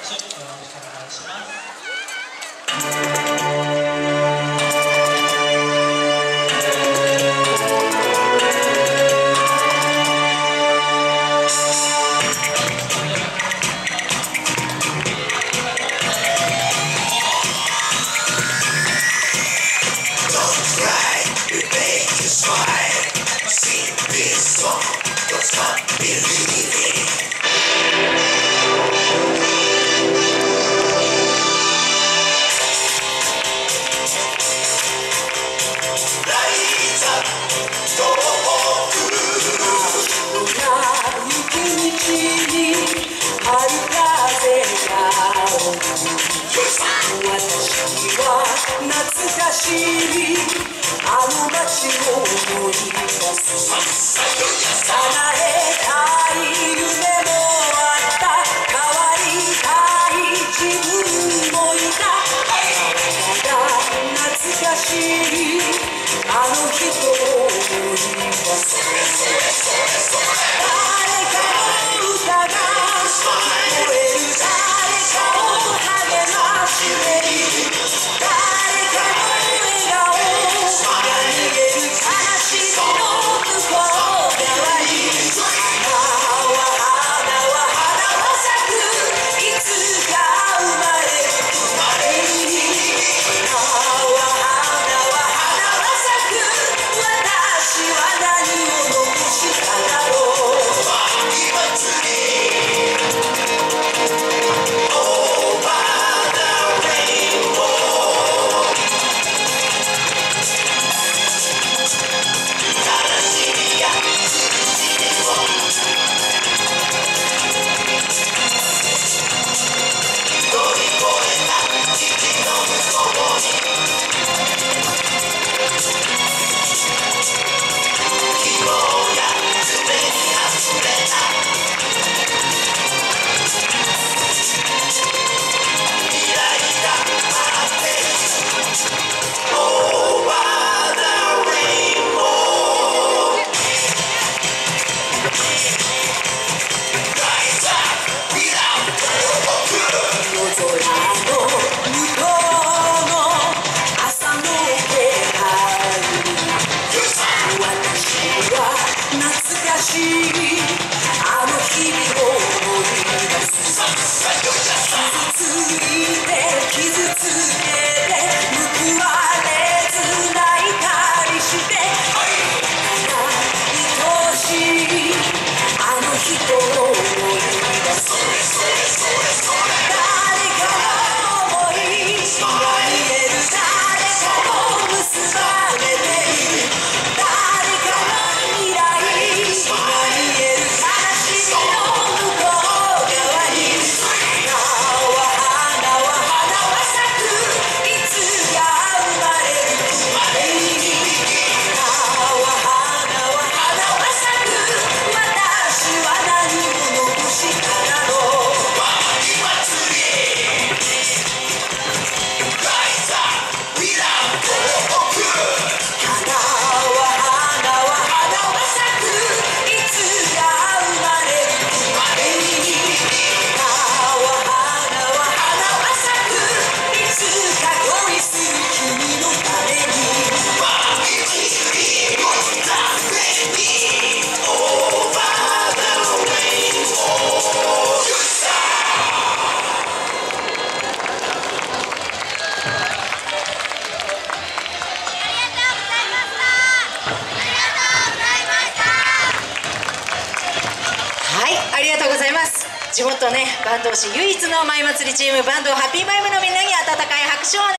手よろしくお願いします。 懐かしいあの街を思い出す。叶えたい夢もあった、変わりたい自分もいた。ただ懐かしいあの人を思い出す。誰かの歌が聞こえる、誰かを励ましている。あの日々を思い出す。傷ついて傷つけて報われず泣いたりして、愛しいあの人を思い出す。誰かの想いが見える、誰かと結ばれている。 ありがとうございます。地元ね、坂東市唯一の舞祭りチーム、坂東ハッピーマイムのみんなに温かい拍手を